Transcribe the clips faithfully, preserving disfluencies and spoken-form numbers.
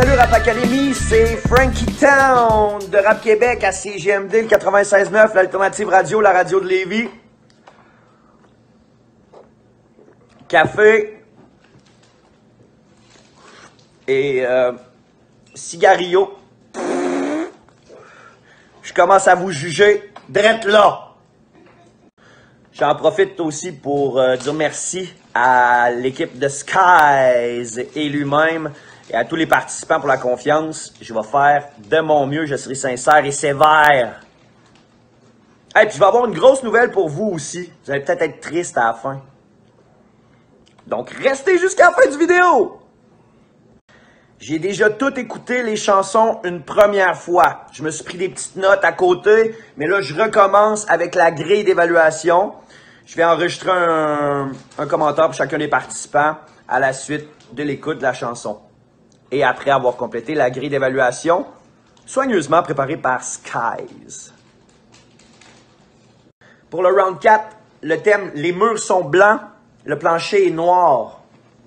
salut Rap Academy, c'est Frankie Town de Rap Québec à C G M D, le quatre-vingt-seize neuf, l'alternative radio, la radio de Lévis. Café et euh, cigarillo. Je commence à vous juger drette là. J'en profite aussi pour euh, dire merci à l'équipe de Skies et lui-même et à tous les participants pour la confiance. Je vais faire de mon mieux, je serai sincère et sévère. Et hey, puis je vais avoir une grosse nouvelle pour vous aussi. Vous allez peut-être être triste à la fin. Donc restez jusqu'à la fin du vidéo. J'ai déjà tout écouté les chansons une première fois. Je me suis pris des petites notes à côté, mais là je recommence avec la grille d'évaluation. Je vais enregistrer un, un commentaire pour chacun des participants à la suite de l'écoute de la chanson. Et après avoir complété la grille d'évaluation, soigneusement préparée par Skies. Pour le round quatre, le thème « Les murs sont blancs, le plancher est noir ».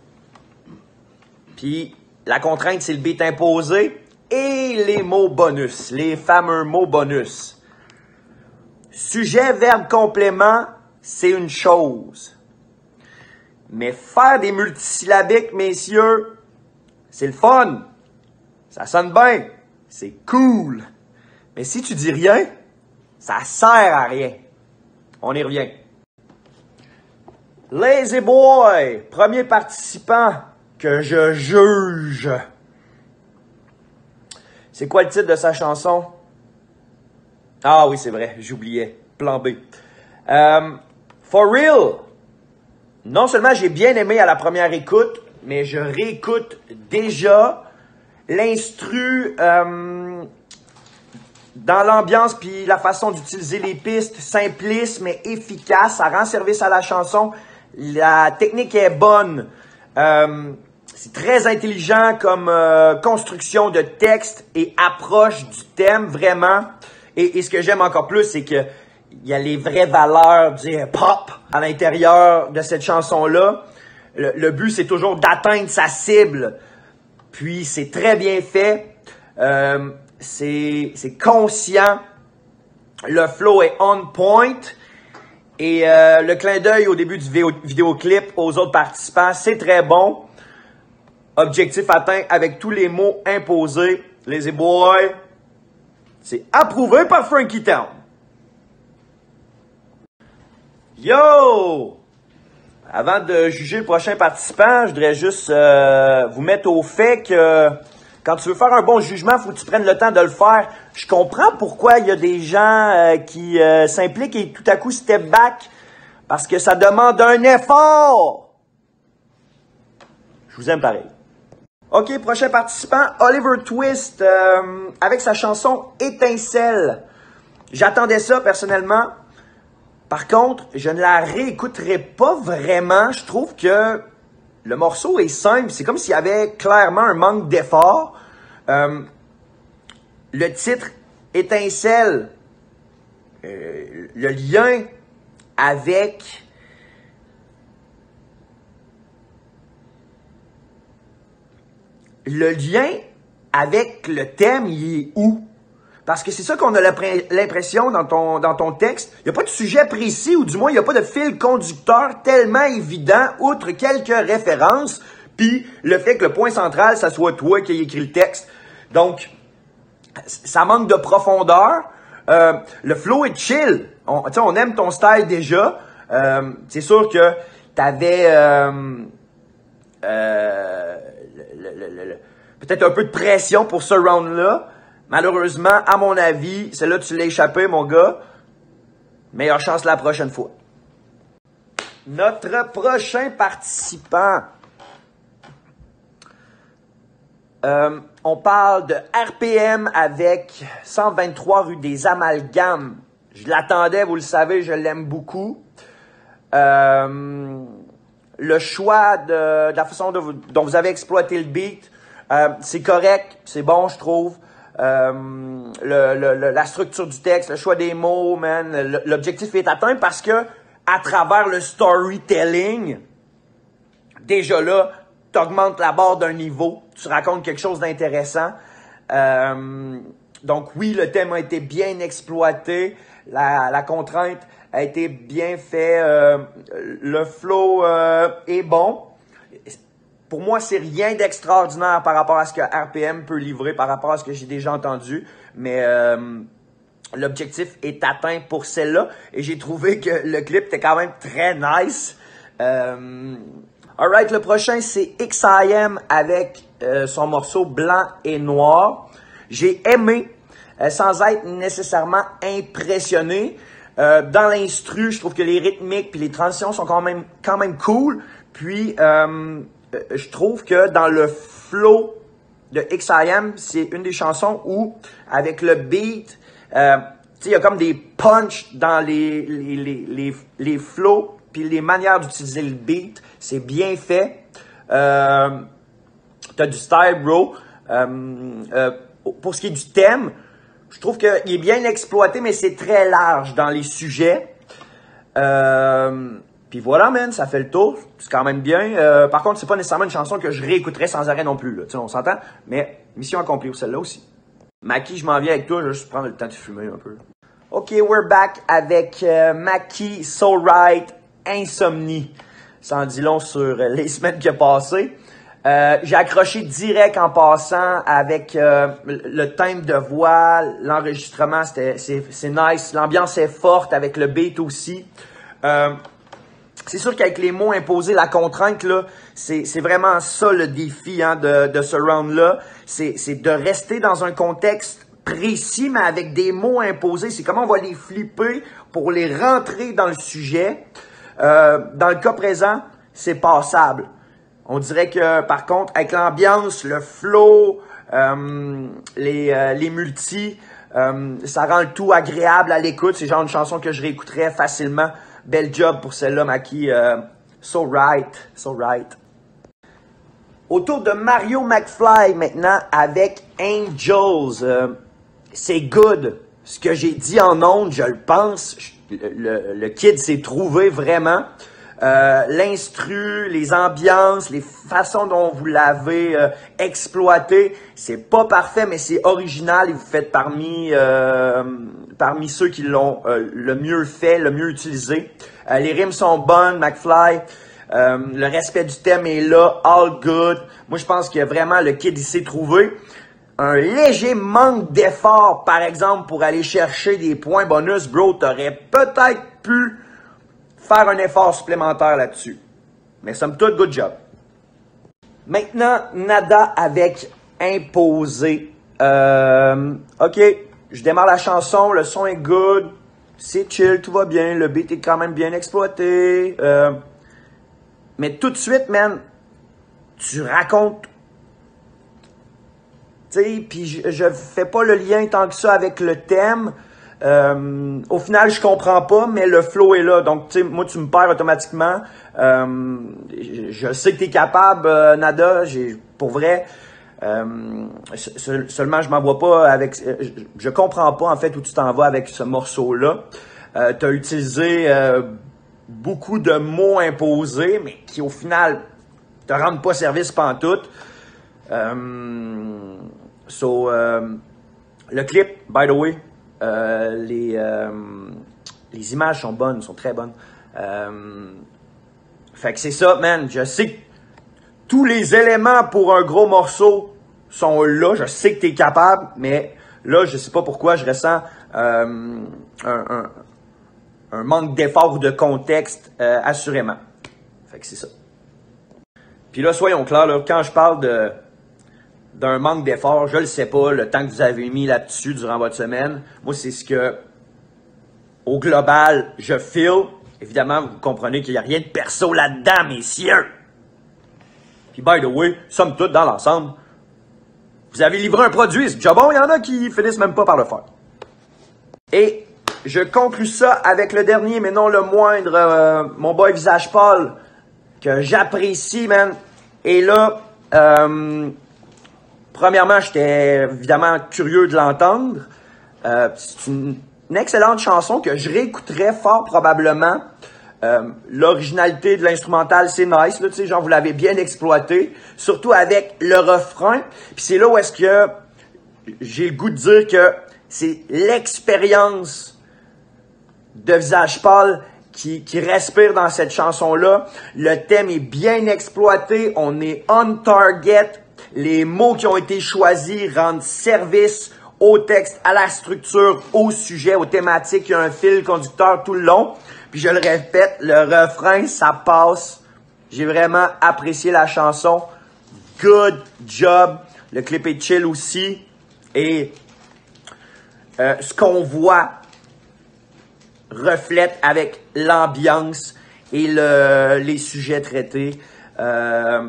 Puis la contrainte, c'est le beat imposé et les mots bonus, les fameux mots bonus. Sujet, verbe, complément, c'est une chose. Mais faire des multisyllabiques, messieurs, c'est le fun. Ça sonne bien. C'est cool. Mais si tu dis rien, ça sert à rien. On y revient. Lazy Boy, premier participant que je juge. C'est quoi le titre de sa chanson? Ah oui, c'est vrai, j'oubliais. Plan B. Euh, for real. Non seulement j'ai bien aimé à la première écoute, mais je réécoute déjà l'instru euh, dans l'ambiance puis la façon d'utiliser les pistes, simpliste mais efficace. Ça rend service à la chanson. La technique est bonne. Euh, c'est très intelligent comme euh, construction de texte et approche du thème, vraiment. Et, et ce que j'aime encore plus, c'est que il y a les vraies valeurs du hip-hop à l'intérieur de cette chanson-là. Le, le but, c'est toujours d'atteindre sa cible. Puis, c'est très bien fait. Euh, c'est, c'est conscient. Le flow est on point. Et euh, le clin d'œil au début du vidéo, vidéoclip aux autres participants, c'est très bon. Objectif atteint avec tous les mots imposés. Lazy Boy, c'est approuvé par Frankie Town. Yo! Avant de juger le prochain participant, je voudrais juste euh, vous mettre au fait que quand tu veux faire un bon jugement, il faut que tu prennes le temps de le faire. Je comprends pourquoi il y a des gens euh, qui euh, s'impliquent et tout à coup step back, parce que ça demande un effort. Je vous aime pareil. OK, prochain participant, Oliver Twist, euh, avec sa chanson « Étincelle ». J'attendais ça personnellement. Par contre, je ne la réécouterai pas vraiment. Je trouve que le morceau est simple. C'est comme s'il y avait clairement un manque d'effort. Euh, le titre « Étincelle euh, », le lien avec le lien avec le thème, il est où? Parce que c'est ça qu'on a l'impression dans ton, dans ton texte. Il n'y a pas de sujet précis, ou du moins, il n'y a pas de fil conducteur tellement évident, outre quelques références, puis le fait que le point central, ça soit toi qui as écrit le texte. Donc, ça manque de profondeur. Euh, le flow est chill. On, on aime ton style déjà. Euh, c'est sûr que tu avais euh, euh, peut-être un peu de pression pour ce round-là. Malheureusement, à mon avis, celle-là, tu l'as échappé, mon gars. Meilleure chance la prochaine fois. Notre prochain participant. Euh, on parle de R P M avec cent vingt-trois rue des Amalgames. Je l'attendais, vous le savez, je l'aime beaucoup. Euh, le choix de, de la façon de vous, dont vous avez exploité le beat, euh, c'est correct, c'est bon, je trouve. Euh, le, le, la structure du texte, le choix des mots, man, l'objectif est atteint parce que à travers le storytelling, déjà là, tu augmentes la barre d'un niveau, tu racontes quelque chose d'intéressant. Euh, donc oui, le thème a été bien exploité, la, la contrainte a été bien faite, euh, le flow euh, est bon. Pour moi, c'est rien d'extraordinaire par rapport à ce que R P M peut livrer, par rapport à ce que j'ai déjà entendu, mais euh, l'objectif est atteint pour celle-là et j'ai trouvé que le clip était quand même très nice. Euh, alright, le prochain c'est X I M avec euh, son morceau Blanc et Noir. J'ai aimé, euh, sans être nécessairement impressionné. Euh, dans l'instru, je trouve que les rythmiques puis les transitions sont quand même quand même cool. Puis euh, je trouve que dans le flow de X I M, c'est une des chansons où avec le beat, euh, tu sais, il y a comme des punch dans les les les les, les flows puis les manières d'utiliser le beat, c'est bien fait. Euh, t'as du style, bro. Euh, euh, pour ce qui est du thème, je trouve qu'il est bien exploité, mais c'est très large dans les sujets. Euh, Puis voilà, man, ça fait le tour. C'est quand même bien. Euh, par contre, c'est pas nécessairement une chanson que je réécouterais sans arrêt non plus. Là. Tu sais, on s'entend. Mais mission accomplie pour celle-là aussi. Maki, je m'en viens avec toi. Je vais juste prendre le temps de fumer un peu. OK, we're back avec euh, Maki, So Right, Insomnie. Ça en dit long sur les semaines qui ont passé. Euh, j'ai accroché direct en passant avec euh, le thème de voix, l'enregistrement, c'était, c'est, c'est nice. L'ambiance est forte avec le beat aussi. Euh, c'est sûr qu'avec les mots imposés, la contrainte, là, c'est, c'est vraiment ça le défi hein, de, de ce round-là. C'est, c'est de rester dans un contexte précis, mais avec des mots imposés. C'est comment on va les flipper pour les rentrer dans le sujet. Euh, dans le cas présent, c'est passable. On dirait que, par contre, avec l'ambiance, le flow, euh, les, euh, les multis, euh, ça rend le tout agréable à l'écoute. C'est genre une chanson que je réécouterais facilement. Bel job pour celle-là, Maki. Euh, so right, so right. Autour de Mario McFly, maintenant, avec Angels. Euh, c'est good. Ce que j'ai dit en ondes, je le pense. Le, le, le kid s'est trouvé vraiment. Euh, l'instru, les ambiances, les façons dont vous l'avez euh, exploité, c'est pas parfait, mais c'est original et vous faites parmi euh, parmi ceux qui l'ont euh, le mieux fait, le mieux utilisé. Euh, les rimes sont bonnes, McFly. Euh, le respect du thème est là, all good. Moi, je pense que vraiment le kid il s'est trouvé. Un léger manque d'effort, par exemple, pour aller chercher des points bonus, bro, t'aurais peut-être pu faire un effort supplémentaire là-dessus. Mais somme toute, good job. Maintenant, Nada avec Imposé. Euh, OK, je démarre la chanson, le son est good, c'est chill, tout va bien, le beat est quand même bien exploité. Euh, mais tout de suite, man, tu racontes. Tu sais, puis je, je fais pas le lien tant que ça avec le thème. Euh, au final, je comprends pas, mais le flow est là. Donc, tu sais, moi, tu me perds automatiquement. Euh, je, je sais que tu es capable, euh, Nada. J'ai, pour vrai, euh, se, seulement, je m'en vois pas avec... Je, je comprends pas, en fait, où tu t'en vas avec ce morceau-là. Euh, tu as utilisé euh, beaucoup de mots imposés, mais qui, au final, te rendent pas service pantoute. Euh, so, euh, le clip, by the way, Euh, les, euh, les images sont bonnes, sont très bonnes. Euh, fait que c'est ça, man. Je sais que tous les éléments pour un gros morceau sont là. Je sais que tu es capable, mais là, je sais pas pourquoi je ressens euh, un, un, un manque d'effort ou de contexte, euh, assurément. Fait que c'est ça. Puis là, soyons clairs, là, quand je parle de d'un manque d'effort, je le sais pas, le temps que vous avez mis là-dessus durant votre semaine. Moi, c'est ce que, au global, je feel. Évidemment, vous comprenez qu'il n'y a rien de perso là-dedans, messieurs. Puis, by the way, somme toute, dans l'ensemble, vous avez livré un produit, c'est déjà bon, il y en a qui finissent même pas par le faire. Et je conclus ça avec le dernier, mais non le moindre, euh, mon boy Visage Paul, que j'apprécie, man. Et là, euh, premièrement, j'étais évidemment curieux de l'entendre. Euh, c'est une, une excellente chanson que je réécouterais fort probablement. Euh, L'originalité de l'instrumental, c'est nice, là, tu sais, genre vous l'avez bien exploité, surtout avec le refrain. Puis c'est là où est-ce que j'ai le goût de dire que c'est l'expérience de Visage Pâle qui, qui respire dans cette chanson-là. Le thème est bien exploité, on est on target. Les mots qui ont été choisis rendent service au texte, à la structure, au sujet, aux thématiques. Il y a un fil conducteur tout le long. Puis je le répète, le refrain, ça passe. J'ai vraiment apprécié la chanson. Good job. Le clip est chill aussi. Et euh, ce qu'on voit reflète avec l'ambiance et le, les sujets traités. Euh,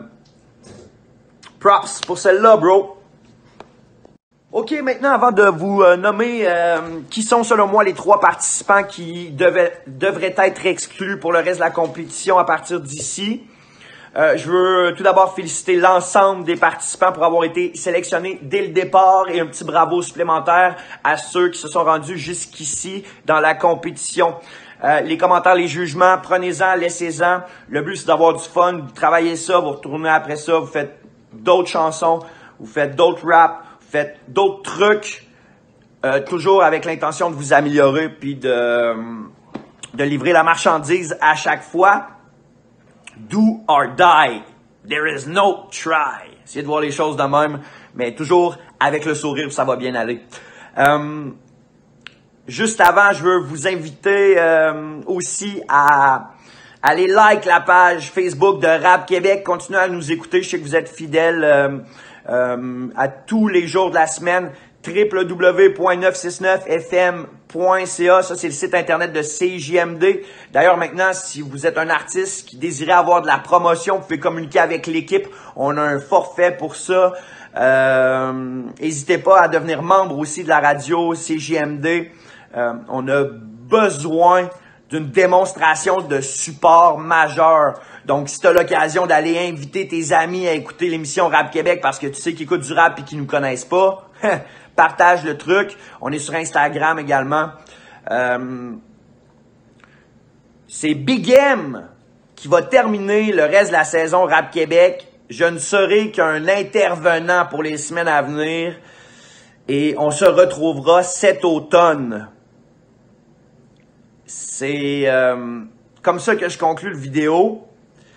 props pour celle-là, bro. OK, maintenant, avant de vous euh, nommer euh, qui sont, selon moi, les trois participants qui devaient, devraient être exclus pour le reste de la compétition à partir d'ici, euh, je veux tout d'abord féliciter l'ensemble des participants pour avoir été sélectionnés dès le départ et un petit bravo supplémentaire à ceux qui se sont rendus jusqu'ici dans la compétition. Euh, les commentaires, les jugements, prenez-en, laissez-en. Le but, c'est d'avoir du fun, vous travaillez ça, vous retournez après ça, vous faites d'autres chansons, vous faites d'autres raps, faites d'autres trucs, euh, toujours avec l'intention de vous améliorer puis de, de livrer la marchandise à chaque fois. Do or die. There is no try. Essayez de voir les choses de même, mais toujours avec le sourire, ça va bien aller. Euh, juste avant, je veux vous inviter euh, aussi à aller like la page Facebook de Rap Québec. Continuez à nous écouter. Je sais que vous êtes fidèles euh, euh, à tous les jours de la semaine. w w w point neuf cent soixante-neuf f m point c a. Ça, c'est le site internet de C J M D. D'ailleurs, maintenant, si vous êtes un artiste qui désirait avoir de la promotion, vous pouvez communiquer avec l'équipe. On a un forfait pour ça. Euh, n'hésitez pas à devenir membre aussi de la radio C J M D. Euh, on a besoin d'une démonstration de support majeur. Donc, si tu as l'occasion d'aller inviter tes amis à écouter l'émission Rap Québec parce que tu sais qu'ils écoutent du rap et qu'ils ne nous connaissent pas, partage le truc. On est sur Instagram également. Euh, c'est Big M qui va terminer le reste de la saison Rap Québec. Je ne serai qu'un intervenant pour les semaines à venir. Et on se retrouvera cet automne. C'est euh, comme ça que je conclue le vidéo.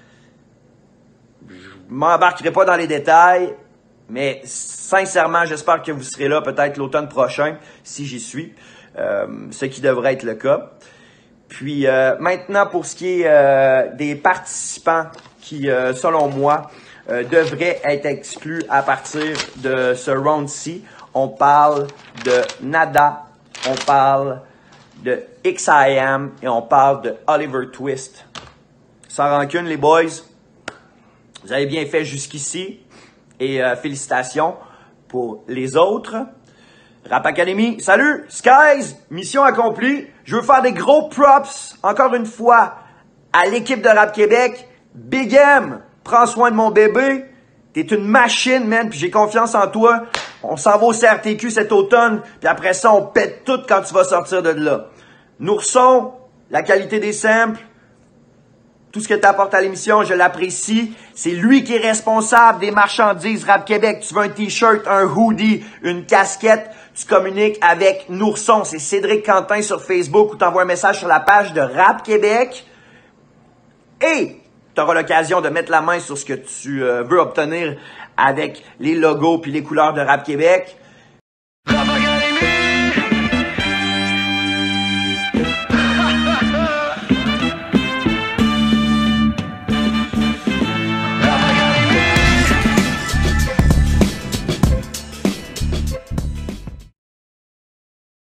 Je m'embarquerai pas dans les détails. Mais sincèrement, j'espère que vous serez là peut-être l'automne prochain, si j'y suis, euh, ce qui devrait être le cas. Puis euh, maintenant, pour ce qui est euh, des participants qui, euh, selon moi, euh, devraient être exclus à partir de ce round-ci, on parle de Nada, on parle de X I M et on parle de Oliver Twist. Sans rancune, les boys, vous avez bien fait jusqu'ici. Et euh, félicitations pour les autres. Rap Academy, salut! Skies, mission accomplie. Je veux faire des gros props, encore une fois, à l'équipe de Rap Québec. Big M, prends soin de mon bébé. T'es une machine, man, puis j'ai confiance en toi. On s'en va au C R T Q cet automne, puis après ça, on pète tout quand tu vas sortir de là. Nourson, la qualité des samples, tout ce que tu apportes à l'émission, je l'apprécie. C'est lui qui est responsable des marchandises Rap Québec. Tu veux un t-shirt, un hoodie, une casquette, tu communiques avec Nourson. C'est Cédric Quentin sur Facebook ou tu envoies un message sur la page de Rap Québec. Et tu auras l'occasion de mettre la main sur ce que tu euh, veux obtenir avec les logos puis les couleurs de Rap Québec.